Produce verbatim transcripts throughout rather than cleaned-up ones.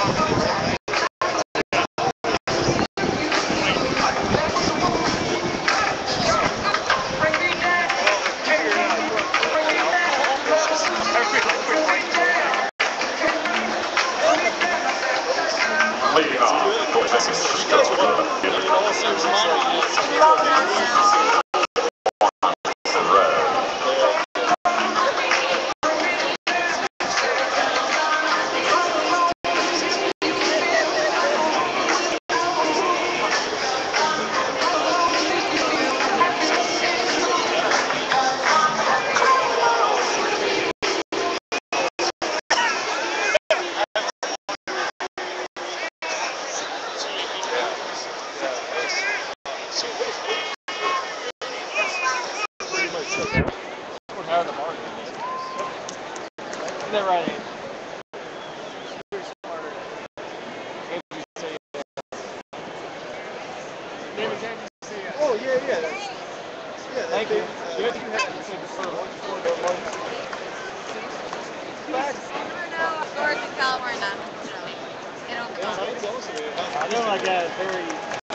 Leading off, for this is They're right. Oh, yeah, yeah. That's, yeah, thank you. You have to say before the lunch. No, George in California. They don't come. I know I got very.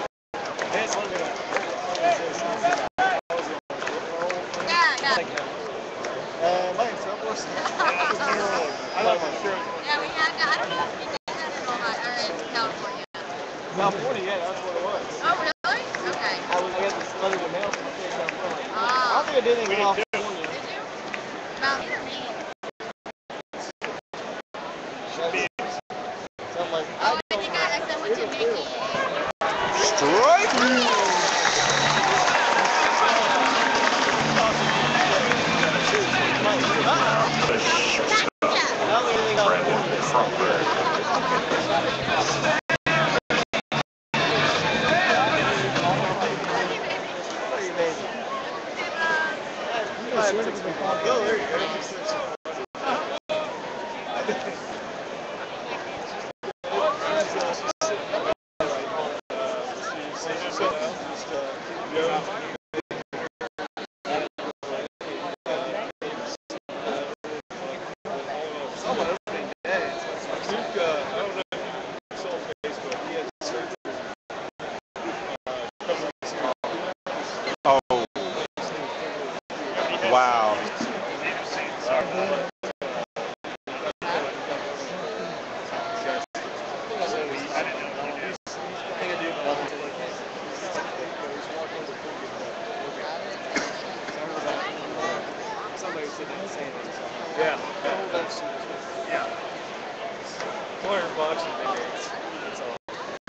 Yeah, yeah. Uh, my instructors. I like my shirt. Yeah, we had that. I don't know if you did that in Ohio or in California. California, yeah, that's what it was. Oh, really? Okay. I was I got this letter in the mail from the state of California. Oh. I don't think I did anything in California. Did you? Mount or me? Sound like Oh, I think I, I sent one to Mickey. strike. Oh, there you go. Oh, wow. Yeah. Yeah. Four hundred bucks and big eights. That's all.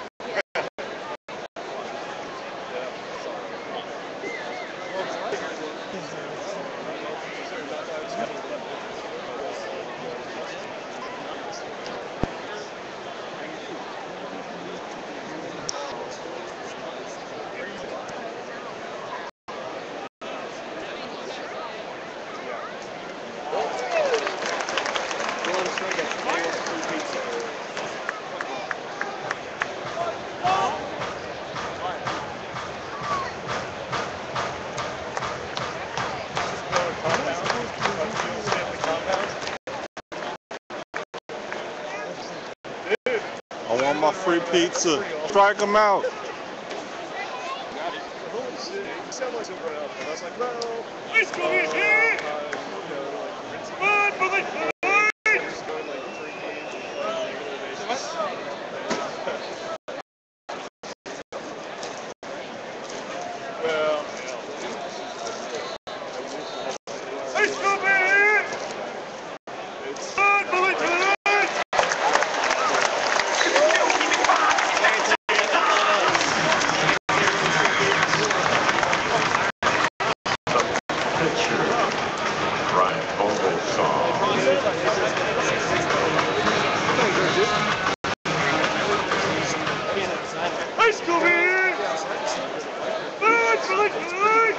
I want my free pizza. Strike them out. Let's go in here! Come on, mother! Well, Let's go in! Come on, mother! Let's go in! Come on, mother!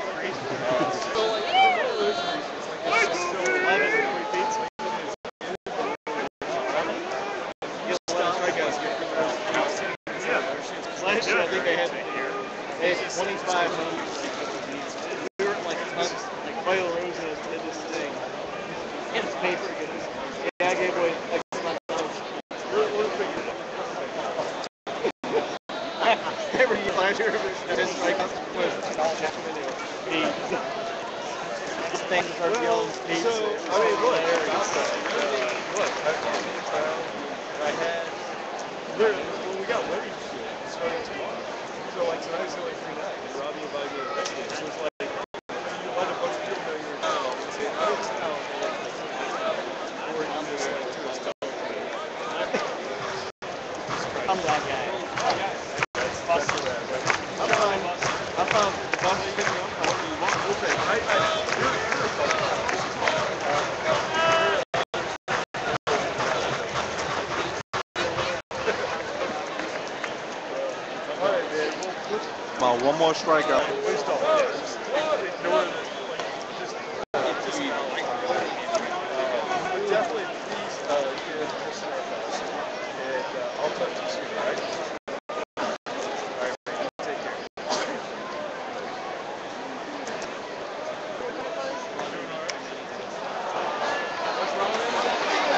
last year I think I had they had twenty-five hundred. We were like like Viola Rosa did this thing. It's paper. Yeah, I gave away like five dollars. We're, we're thing to start yelling pizza. So, I mean, look, outside, uh, look, I found in town, I had, literally, when we got wedding shit, starting tomorrow. So, like, tonight's the only free night, and Robbie invited me to the wedding, so it's like, you let a bunch of people know you're in town, and say, I'm in town, or you just, like, do a stuff. I'm that guy. That's, that's the way I like it. I'm fine. I'm fine. As long as you get me, I'm fine. Okay, I, I, you're, you're a fun All right, man. Well, let's, Come on, one more strikeout. please don't. Yeah, just ignore the, like, just, just, uh, but definitely, please, uh, give Kristen our best, and uh, I'll talk to you soon, all right? All right, man. Take care. What's wrong with it?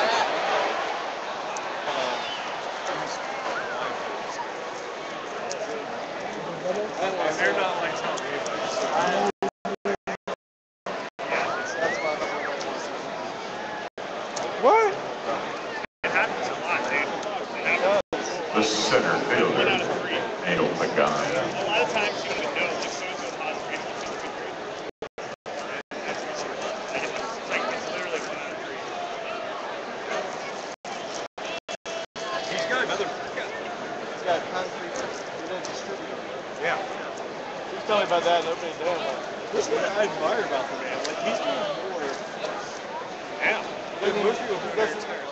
And they're not like telling anybody. So. That's my number one. What? It happens a lot, dude. It happens. The center One fielder, out of three. Neil Pagan. A lot of times you would know, like, so-and-so positive rating is so good. That's the sort of, like, it's like, it's literally one out of three. He's got another workout. He's got concrete. He's a distributor. Yeah. He was telling me about that, and opening day. I'm like, this is what I admire about the man. Like, he's doing more. Yeah. Than Most people he do their doesn't. entire